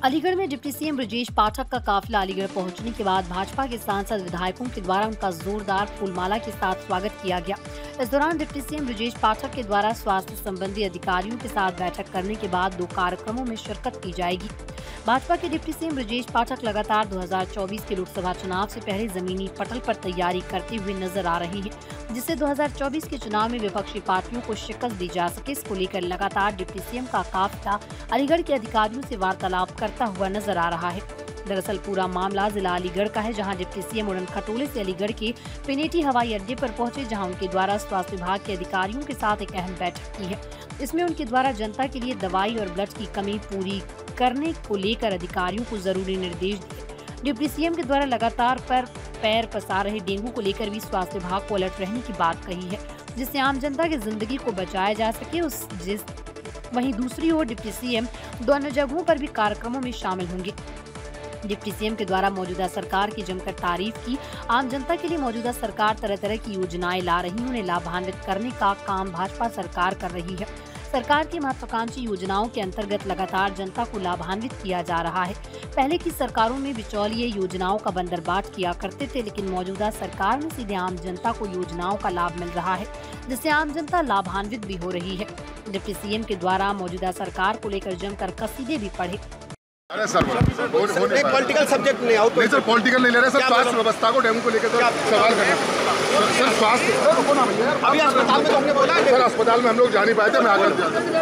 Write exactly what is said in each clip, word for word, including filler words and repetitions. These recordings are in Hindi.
अलीगढ़ में डिप्टी सीएम ब्रजेश पाठक का काफिला अलीगढ़ पहुंचने के बाद भाजपा के सांसद विधायकों के द्वारा उनका जोरदार फूलमाला के साथ स्वागत किया गया। इस दौरान डिप्टी सीएम ब्रजेश पाठक के द्वारा स्वास्थ्य संबंधी अधिकारियों के साथ बैठक करने के बाद दो कार्यक्रमों में शिरकत की जाएगी। भाजपा के डिप्टी सीएम ब्रजेश पाठक लगातार दो हज़ार चौबीस के लोकसभा चुनाव से पहले जमीनी पटल पर तैयारी करते हुए नजर आ रहे हैं, जिससे दो हज़ार चौबीस के चुनाव में विपक्षी पार्टियों को शिकस्त दी जा सके। इसको लेकर लगातार डिप्टी सीएम का काफिला अलीगढ़ के अधिकारियों से वार्तालाप करता हुआ नजर आ रहा है। दरअसल पूरा मामला जिला अलीगढ़ का है, जहां डिप्टी सीएम उड़न खटोले से अलीगढ़ के पिनेटी हवाई अड्डे पर पहुंचे, जहां उनके द्वारा स्वास्थ्य विभाग के अधिकारियों के साथ एक अहम बैठक की है। इसमें उनके द्वारा जनता के लिए दवाई और ब्लड की कमी पूरी करने को लेकर अधिकारियों को जरूरी निर्देश दिए। डिप्टी सीएम के द्वारा लगातार पर पैर पसार रहे डेंगू को लेकर भी स्वास्थ्य विभाग को अलर्ट रहने की बात कही है, जिससे आम जनता की जिंदगी को बचाया जा सके। उस जिस वहीं दूसरी ओर डिप्टी सीएम दोनों जगहों पर भी कार्यक्रमों में शामिल होंगे। डिप्टी सीएम के द्वारा मौजूदा सरकार की जमकर तारीफ की। आम जनता के लिए मौजूदा सरकार तरह तरह की योजनाएं ला रही, उन्हें लाभान्वित करने का काम भाजपा सरकार कर रही है। सरकार की महत्वाकांक्षी योजनाओं के अंतर्गत लगातार जनता को लाभान्वित किया जा रहा है। पहले की सरकारों में बिचौलिए योजनाओं का बंदरबाट किया करते थे, लेकिन मौजूदा सरकार में सीधे आम जनता को योजनाओं का लाभ मिल रहा है, जिससे आम जनता लाभान्वित भी हो रही है। डिप्टी सीएम के द्वारा मौजूदा सरकार को लेकर जमकर कसीदे भी पढ़े। अरे सर, एक पॉलिटिकल सब्जेक्ट नहीं आओ तो नहीं सर, पॉलिटिकल नहीं ले रहे सर। स्वास्थ्य व्यवस्था को डेंगू को लेकर तो सवाल कर रहे हैं सर। स्वास्थ्य अभी अस्पताल में तो हमने बोला है सर, अस्पताल में हम लोग जा नहीं पाए थे। मैं आगे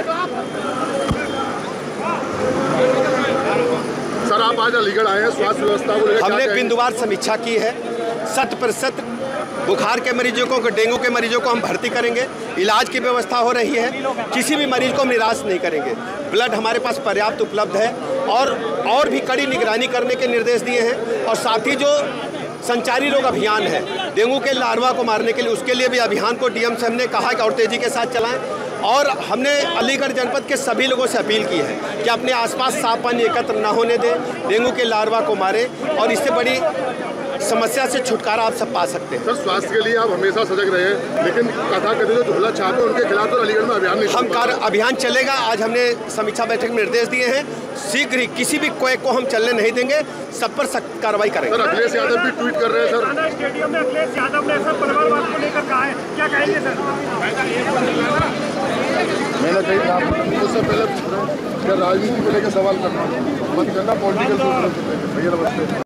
सर, आप आज अलीगढ़ आए हैं स्वास्थ्य व्यवस्था को लेकर। हमने बिंदुवार समीक्षा की है। शत प्रतिशत बुखार के मरीजों को, डेंगू के मरीजों को हम भर्ती करेंगे। इलाज की व्यवस्था हो रही है, किसी भी मरीज को हम निराश नहीं करेंगे। ब्लड हमारे पास पर्याप्त उपलब्ध है और और भी कड़ी निगरानी करने के निर्देश दिए हैं। और साथ ही जो संचारी रोग अभियान है डेंगू के लार्वा को मारने के लिए, उसके लिए भी अभियान को डीएम से हमने कहा कि और तेजी के साथ चलाएं। और हमने अलीगढ़ जनपद के सभी लोगों से अपील की है कि अपने आसपास साफ पानी एकत्र न होने दें, डेंगू के लार्वा को मारें और इससे बड़ी समस्या से छुटकारा आप सब पा सकते हैं। सर, स्वास्थ्य के लिए आप हमेशा सजग रहे हैं, लेकिन कथा कहते जो झूला छाप है उनके खिलाफ तो अलीगढ़ में अभियान नहीं हम कार्य अभियान चलेगा। आज हमने समीक्षा बैठक में निर्देश दिए हैं, शीघ्र ही किसी भी कोई को हम चलने नहीं देंगे, सब पर सख्त कार्रवाई करेंगे। सर, अखिलेश यादव भी ट्वीट कर रहे हैं सर। स्टेडियम में अखिलेश यादव ने सर परिवारवाद को लेकर कहा है, क्या कहेंगे सर? मैंने कही था उससे पहले राजनीति को लेकर सवाल करना मत करना, पॉलिटिकल भैया नमस्ते।